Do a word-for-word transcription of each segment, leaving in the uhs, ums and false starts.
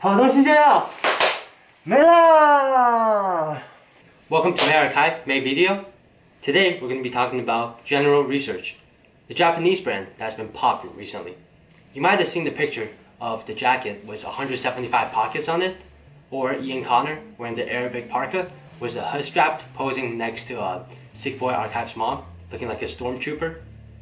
好东西就要没了。Welcome to my archive, my video. Today we're going to be talking about General Research, the Japanese brand that's been popular recently. You might have seen the picture of the jacket with one hundred seventy-five pockets on it, or Ian Connor wearing the Arabic Parka with a hood strapped posing next to a Sick Boy Archive's mom, looking like a stormtrooper.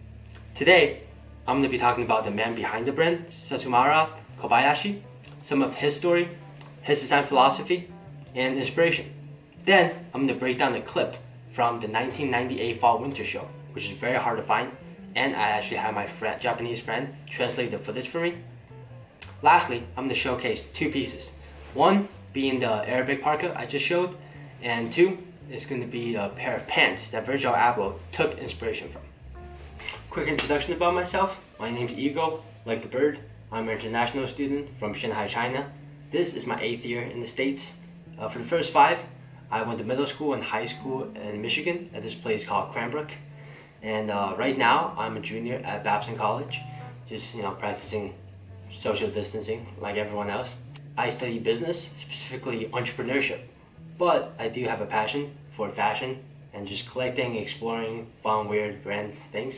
Today, I'm going to be talking about the man behind the brand, Setsumasa Kobayshi, some of his story, his design philosophy, and inspiration. Then, I'm going to break down a clip from the nineteen ninety-eight Fall-Winter show, which is very hard to find, and I actually had my friend, Japanese friend translate the footage for me. Lastly, I'm going to showcase two pieces. One being the Arabic Parka I just showed, and two is going to be a pair of pants that Virgil L V took inspiration from. Quick introduction about myself. My name's Eagle, like the bird. I'm an international student from Shanghai, China. This is my eighth year in the States. Uh, for the first five, I went to middle school and high school in Michigan at this place called Cranbrook. And uh, right now, I'm a junior at Babson College, just you know practicing social distancing like everyone else. I study business, specifically entrepreneurship, but I do have a passion for fashion and just collecting, exploring fun, weird brands, things,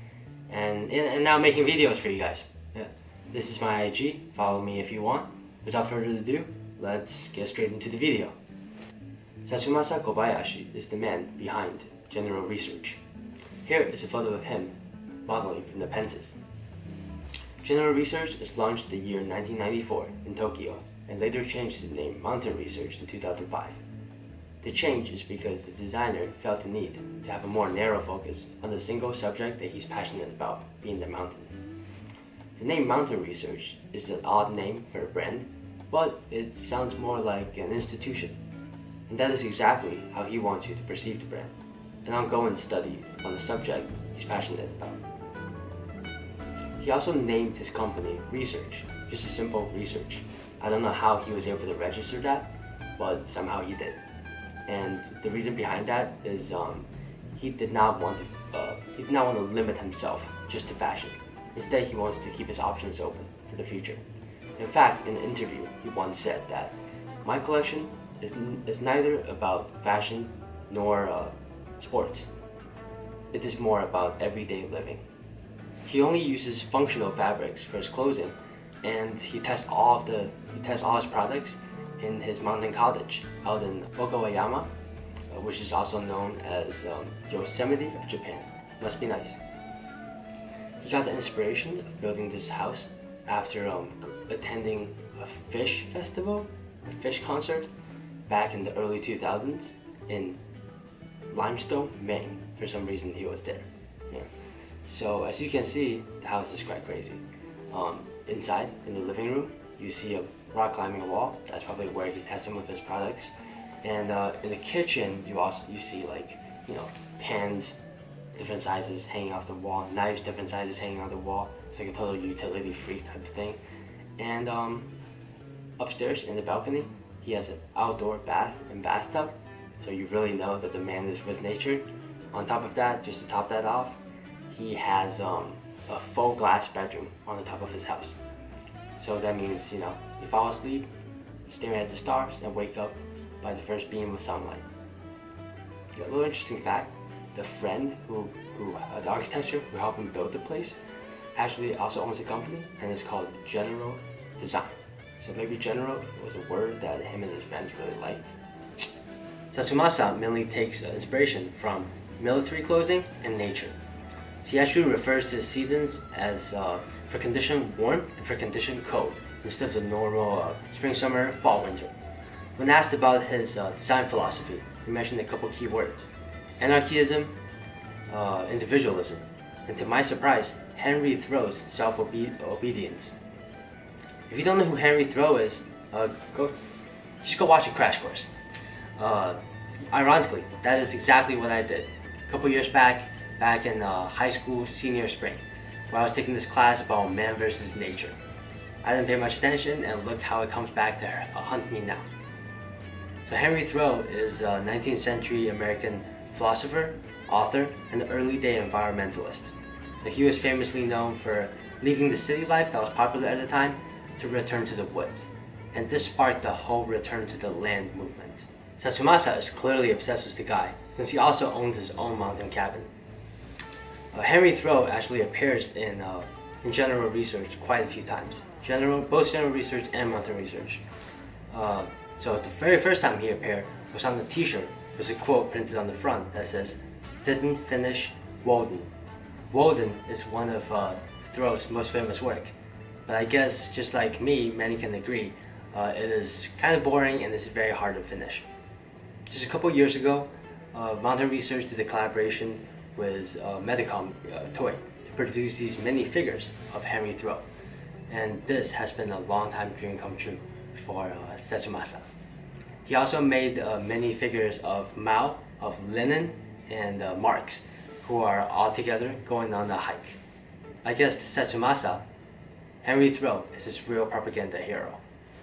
and and now making videos for you guys. Yeah. This is my I G. Follow me if you want. Without further ado, let's get straight into the video. Setsumasa Kobayshi is the man behind General Research. Here is a photo of him modeling from the Pences. General Research is launched the year nineteen ninety-four in Tokyo and later changed its name Mountain Research in two thousand five. The change is because the designer felt the need to have a more narrow focus on the single subject that he's passionate about, being the mountains. The name Mountain Research is an odd name for a brand, but it sounds more like an institution. And that is exactly how he wants you to perceive the brand, an ongoing study on the subject he's passionate about. He also named his company Research, just a simple research. I don't know how he was able to register that, but somehow he did. And the reason behind that is um, he did not want to uh, he did not want to limit himself just to fashion. Instead, he wants to keep his options open for the future. In fact, in an interview, he once said that my collection is, n is neither about fashion nor uh, sports. It is more about everyday living. He only uses functional fabrics for his clothing, and he tests all of the he tests all his products in his mountain cottage out in Okawayama, uh, which is also known as um, Yosemite of Japan. Must be nice. He got the inspiration of building this house after um, attending a fish festival, a fish concert, back in the early two thousands in Limestone, Maine. For some reason, he was there. Yeah. So as you can see, the house is quite crazy. Um, inside, in the living room, you see a rock climbing wall. That's probably where he tests some of his products. And uh, in the kitchen, you also you see like you know pans, different sizes hanging off the wall, knives, different sizes hanging on the wall. It's like a total utility freak type of thing. And um, upstairs in the balcony, he has an outdoor bath and bathtub. So you really know that the man is with nature. On top of that, just to top that off, he has um, a full glass bedroom on the top of his house. So that means, you know, you fall asleep, staring at the stars, and wake up by the first beam of sunlight. A little interesting fact, the friend who, who uh, the architecture who helped him build the place, actually also owns a company, and it's called General Design. So maybe General was a word that him and his friends really liked. Setsumasa mainly takes uh, inspiration from military clothing and nature. He actually refers to the seasons as uh, for condition warm and for condition cold, instead of the normal uh, spring, summer, fall, winter. When asked about his uh, design philosophy, he mentioned a couple key words: anarchism, uh, individualism, and to my surprise, Henry Thoreau's self-obedience. If you don't know who Henry Thoreau is, uh, go just go watch a crash course. Uh, ironically, that is exactly what I did a couple years back. Back in uh, high school senior spring, where I was taking this class about man versus nature. I didn't pay much attention, and look how it comes back to uh, hunt me now. So Henry Thoreau is a nineteenth century American philosopher, author, and early day environmentalist. So he was famously known for leaving the city life that was popular at the time to return to the woods. and this sparked the whole return to the land movement. Setsumasa is clearly obsessed with the guy, since he also owns his own mountain cabin. Uh, Henry Thoreau actually appears in, uh, in general research quite a few times. General, both general research and mountain research. Uh, so the very first time he appeared was on the t-shirt. There's a quote printed on the front that says, "Didn't finish Walden." Walden is one of uh, Thoreau's most famous work. But I guess, just like me, many can agree, uh, it is kind of boring and it's very hard to finish. Just a couple years ago, uh, Mountain Research did a collaboration with uh, Medicom uh, Toy to produce these mini figures of Henry Thoreau. And this has been a long time dream come true for uh, Setsumasa. He also made uh, many figures of Mao, of Lenin, and uh, Marx, who are all together going on a hike. I guess to Setsumasa, Henry Thoreau is his real propaganda hero.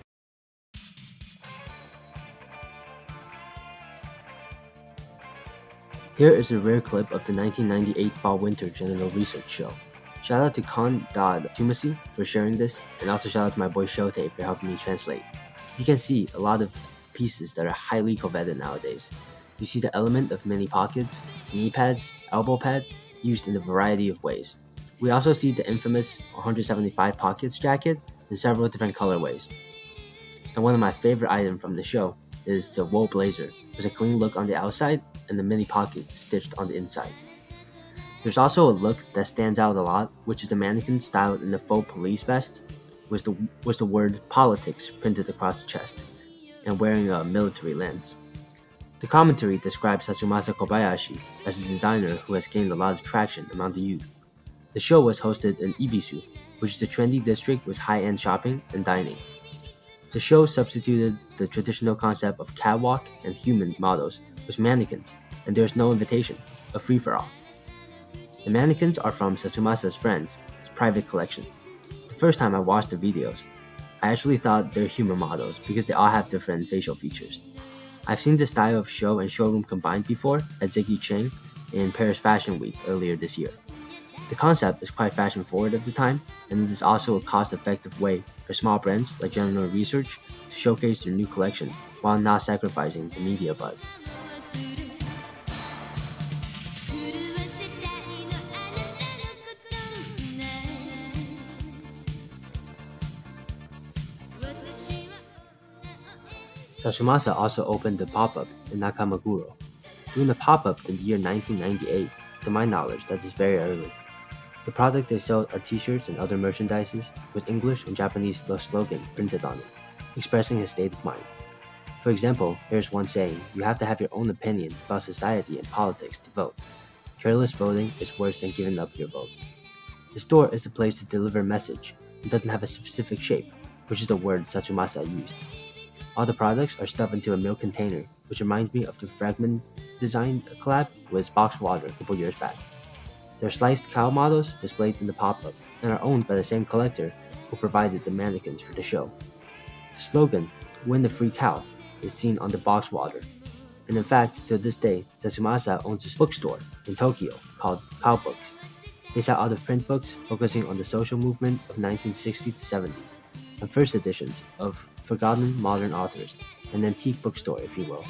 Here is a rare clip of the nineteen ninety-eight Fall-Winter General Research Show. Shout out to Khan Tumasi for sharing this, and also shout out to my boy Shote for helping me translate. You can see a lot of pieces that are highly coveted nowadays. You see the element of mini pockets, knee pads, elbow pad, used in a variety of ways. We also see the infamous one hundred seventy-five pockets jacket in several different colorways. And one of my favorite items from the show is the wool blazer, with a clean look on the outside and the mini pockets stitched on the inside. There's also a look that stands out a lot, which is the mannequin styled in the faux police vest, with the, with the word politics printed across the chest, and wearing a military lens. The commentary describes Setsumasa Kobayshi as a designer who has gained a lot of traction among the youth. The show was hosted in Ibisu, which is a trendy district with high-end shopping and dining. The show substituted the traditional concept of catwalk and human models with mannequins, and there is no invitation, a free-for-all. The mannequins are from Setsumasa's friends, his private collection. The first time I watched the videos, I actually thought they're human models because they all have different facial features. I've seen this style of show and showroom combined before at Ziggy Cheng in Paris Fashion Week earlier this year. The concept is quite fashion forward at the time, and it is also a cost-effective way for small brands like General Research to showcase their new collection while not sacrificing the media buzz. Setsumasa also opened the pop-up in Nakamaguro. Doing the pop-up in the year nineteen ninety-eight, to my knowledge, that is very early. The product they sell are t-shirts and other merchandises with English and Japanese slogan printed on it, expressing his state of mind. For example, here's one saying, "You have to have your own opinion about society and politics to vote. Careless voting is worse than giving up your vote." The store is a place to deliver a message and doesn't have a specific shape, which is the word Setsumasa used. All the products are stuffed into a milk container, which reminds me of the Fragment design collab with Box Water a couple years back. They're sliced cow models displayed in the pop-up and are owned by the same collector who provided the mannequins for the show. The slogan, "Win the free cow," is seen on the Box Water. And in fact, to this day, Setsumasa owns a bookstore in Tokyo called Cow Books. They sell out-of-print books focusing on the social movement of nineteen sixties to seventies, and first editions of forgotten modern authors, an antique bookstore if you will.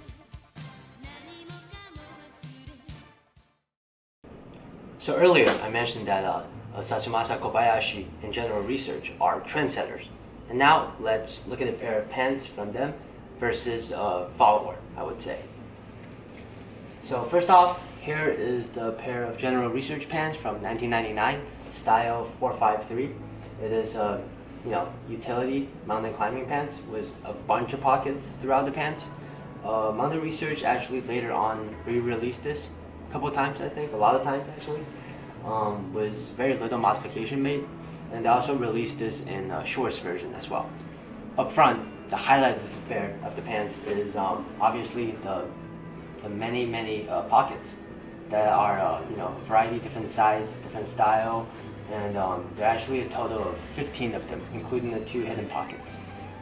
So earlier I mentioned that uh, Setsumasa Kobayshi and General Research are trendsetters. And now let's look at a pair of pants from them versus a follower, I would say. So first off, here is the pair of General Research pants from nineteen ninety-nine, style four five three. It is a you know, utility mountain climbing pants with a bunch of pockets throughout the pants. Uh, Mountain Research actually later on re-released this a couple of times, I think, a lot of times actually, um, with very little modification made, and they also released this in a shorts version as well. Up front, the highlight of the pair of the pants is um, obviously the the many many uh, pockets that are uh, you know a variety, different size, different style. And um, there are actually a total of fifteen of them, including the two hidden pockets.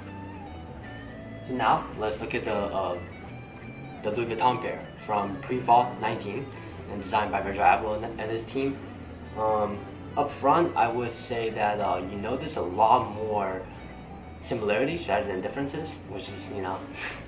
So now, let's look at the, uh, the Louis Vuitton pair from pre-fall nineteen, and designed by Virgil and his team. Um, up front, I would say that uh, you notice a lot more similarities rather than differences, which is, you know.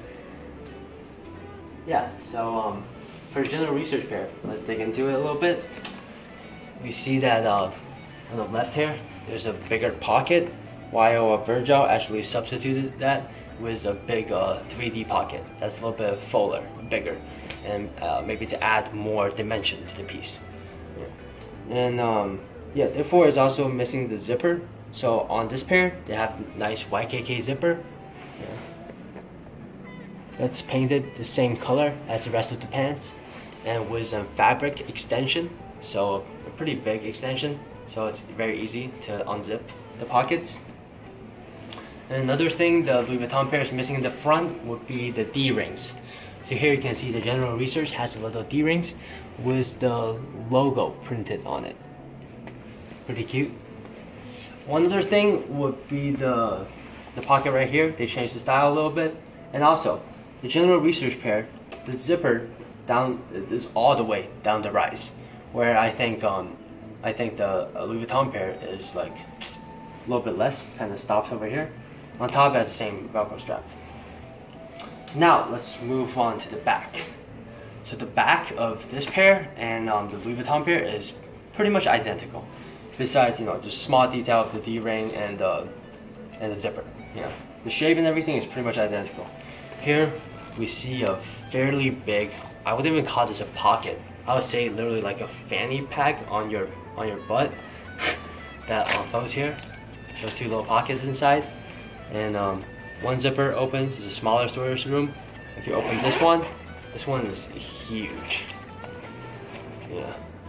Yeah, so um, for general research pair, let's dig into it a little bit. We see that uh, on the left here, there's a bigger pocket, while uh, Virgil actually substituted that with a big uh, three D pocket that's a little bit fuller, bigger, and uh, maybe to add more dimension to the piece. Yeah. And um, yeah, therefore it's also missing the zipper. So on this pair, they have nice Y K K zipper. Yeah. That's painted the same color as the rest of the pants, and with a fabric extension, so a pretty big extension, so it's very easy to unzip the pockets. And another thing the Louis Vuitton pair is missing in the front would be the D-rings. So here you can see the General Research has a little D-rings with the logo printed on it. Pretty cute. One other thing would be the the pocket right here. They changed the style a little bit. And also, the General Research pair, the zipper down is all the way down the rise, where I think um I think the Louis Vuitton pair is like a little bit less, kind of stops over here. On top, it has the same Velcro strap. Now let's move on to the back. So the back of this pair and um, the Louis Vuitton pair is pretty much identical, besides, you know, just small detail of the D-ring and uh, and the zipper. Yeah, the shape and everything is pretty much identical. Here we see a fairly big, I wouldn't even call this a pocket. I would say literally like a fanny pack on your on your butt. That unfolds here. Shows two little pockets inside. And um, one zipper opens, it's a smaller storage room. If you open this one, this one is huge. Yeah.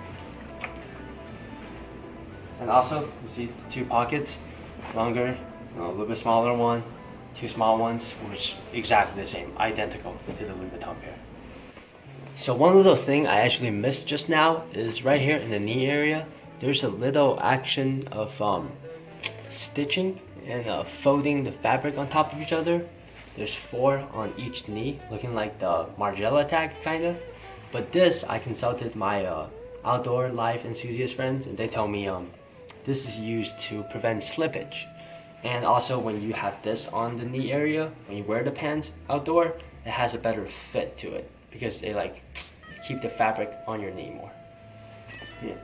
And also, you see two pockets, longer, you know, a little bit smaller one, two small ones, which exactly the same, identical to the Louis Vuitton pair. So one little thing I actually missed just now is right here in the knee area, there's a little action of um, stitching and uh, folding the fabric on top of each other. There's four on each knee, looking like the Margiela tag, kind of. But this, I consulted my uh, outdoor life enthusiast friends, and they told me um, this is used to prevent slippage. And also, when you have this on the knee area, when you wear the pants outdoor, it has a better fit to it, because they like keep the fabric on your knee more. Yeah.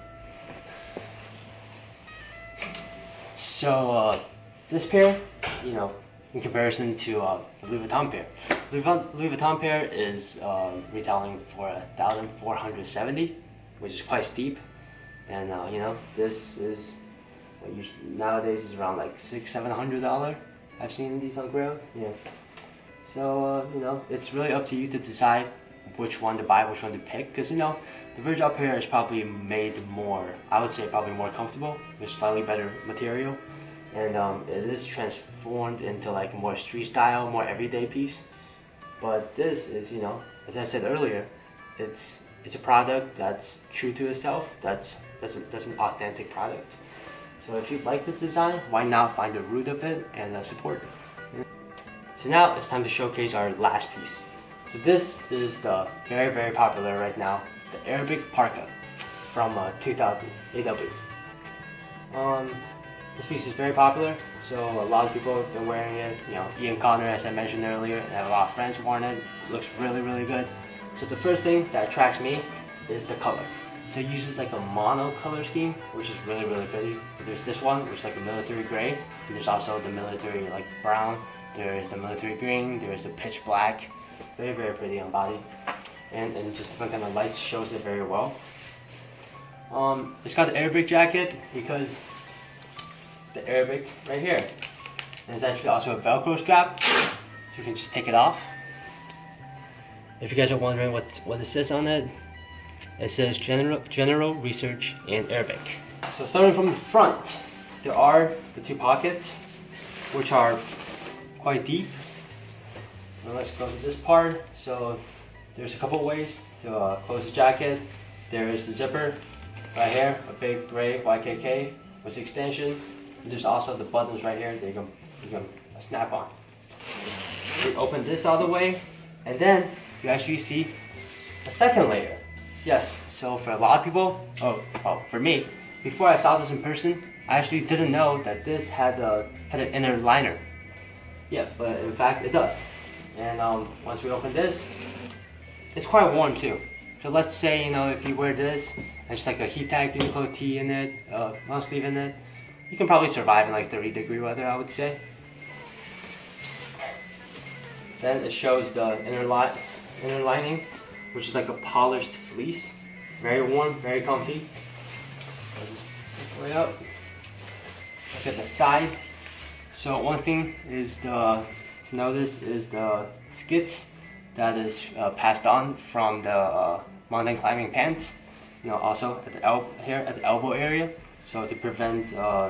So, uh, this pair, you know, in comparison to uh, the Louis Vuitton pair, Louis Vuitton, Louis Vuitton pair is uh, retailing for one thousand four hundred seventy dollars, which is quite steep. And uh, you know, this is what usually, nowadays is around like six, seven hundred dollars. I've seen these on Grail. Yeah. So uh, you know, it's really up to you to decide which one to buy, which one to pick, because you know, the Virgil pair is probably made more, I would say probably more comfortable with slightly better material. And um, it is transformed into like a more street style, more everyday piece. But this is, you know, as I said earlier, it's it's a product that's true to itself. That's that's, a, that's an authentic product. So if you like this design, why not find the root of it and uh, support it? So now it's time to showcase our last piece. So this is the very very popular right now, the Arabic Parka from uh, two thousand A W. Um. This piece is very popular, so a lot of people have been wearing it. You know, Ian Connor, as I mentioned earlier, I have a lot of friends worn it. It looks really, really good. So the first thing that attracts me is the color. So it uses like a mono color scheme, which is really, really pretty. There's this one, which is like a military gray, and there's also the military like brown. There is the military green. There is the pitch black. Very, very pretty on body, and and just different kind of lights shows it very well. Um, it's got the Arabic jacket because the Arabic right here. And it's actually also a Velcro strap, so you can just take it off. If you guys are wondering what what it says on it, it says General General Research in Arabic. So starting from the front, there are the two pockets, which are quite deep. Now let's go to this part. So there's a couple ways to uh, close the jacket. There is the zipper right here, a big gray Y K K with extension. There's also the buttons right here that you can, you can snap on. You open this all the way, and then you actually see a second layer. Yes, so for a lot of people, oh, well, for me, before I saw this in person, I actually didn't know that this had a had an inner liner. Yeah, but in fact it does. And um, once we open this, it's quite warm too. So let's say, you know, if you wear this, and just like a heat tag Uniqlo tee in it, uh, long sleeve in it, you can probably survive in like thirty degree weather, I would say. Then it shows the inner, li inner lining, which is like a polished fleece. Very warm, very comfy. Way up. Look at the side. So one thing is the to notice is the skits that is uh, passed on from the uh, mountain climbing pants. You know, also at the el here at the elbow area. So to prevent uh,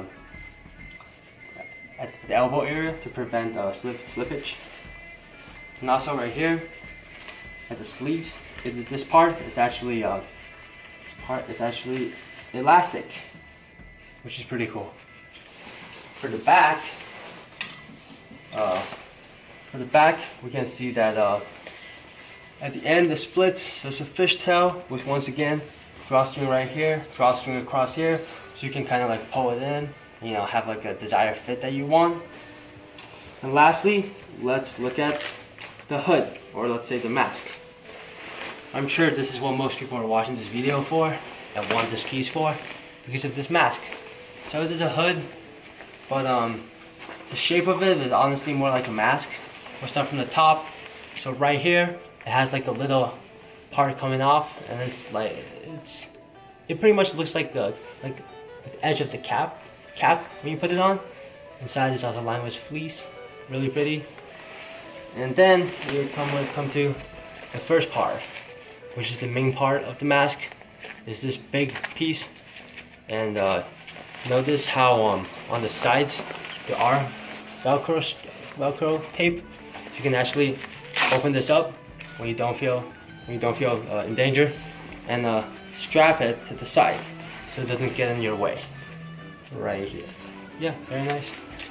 at the elbow area to prevent uh, slip slippage. And also right here at the sleeves, it, this part is actually uh, part is actually elastic, which is pretty cool. For the back, uh, for the back, we can see that uh, at the end, the splits. There's a fishtail with once again drawstring right here, drawstring across here, so you can kind of like pull it in, you know, have like a desired fit that you want. And lastly, let's look at the hood, or let's say the mask. I'm sure this is what most people are watching this video for and want this piece for, because of this mask. So there's a hood, but um, the shape of it is honestly more like a mask. We'll start from the top. So right here, it has like a little part coming off, and it's like it's it pretty much looks like the like the edge of the cap cap when you put it on. Inside is also lined with fleece, really pretty. And then we come let's come to the first part, which is the main part of the mask. Is this big piece, and uh, notice how um, on the sides there are Velcro Velcro tape. So you can actually open this up when you don't feel when you don't feel uh, in danger, and uh, strap it to the side so it doesn't get in your way. Right here. Yeah, very nice.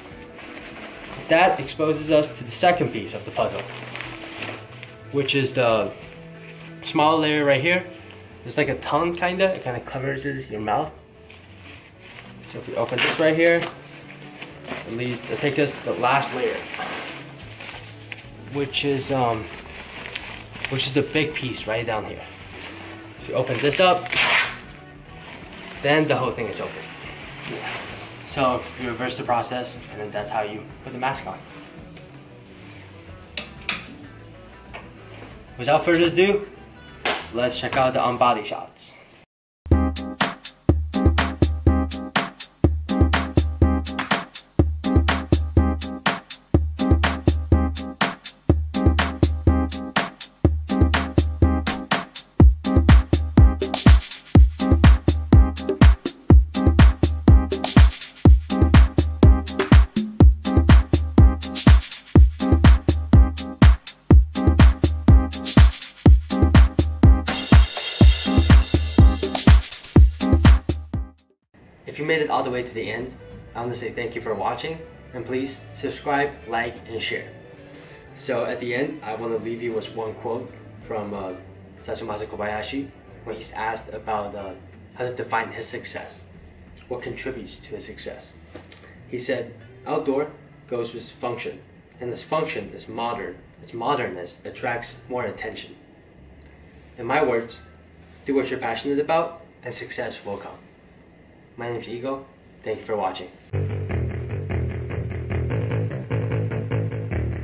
That exposes us to the second piece of the puzzle, which is the small layer right here. It's like a tongue, kinda. It kind of covers your mouth. So if we open this right here, it leads to take us to the last layer, which is um, which is the big piece right down here. If you open this up, then the whole thing is open. Yeah. So you reverse the process, and then that's how you put the mask on. Without further ado, let's check out the on-body shots. If you made it all the way to the end, I want to say thank you for watching, and please subscribe, like, and share. So at the end, I want to leave you with one quote from uh, Setsumasa Kobayshi when he's asked about uh, how to define his success, what contributes to his success. He said, outdoor goes with function, and this function is modern. Its modernness attracts more attention. In my words, do what you're passionate about, and success will come. My name is Ego. Thank you for watching.